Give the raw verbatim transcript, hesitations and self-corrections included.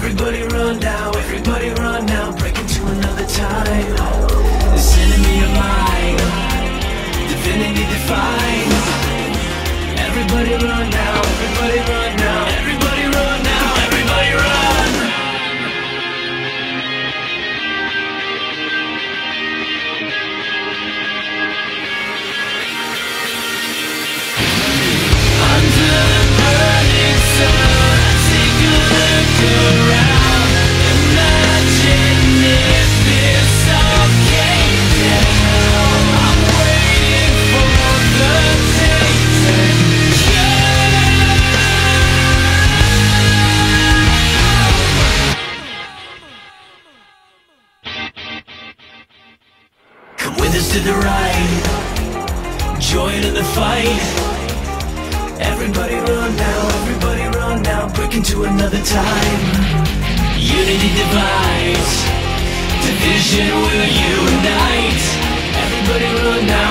Everybody run now, everybody run now, break into another time. This enemy of mine, divinity defined. Everybody run now, everybody run now, everybody run now, everybody run. Under the burning sun, take a look around. Imagine if this all came down. I'm waiting for the day to come. Come with us to the ride, join in the fight. Everybody run now, everybody run now, break into another time. Unity divides, division will unite. Everybody run now.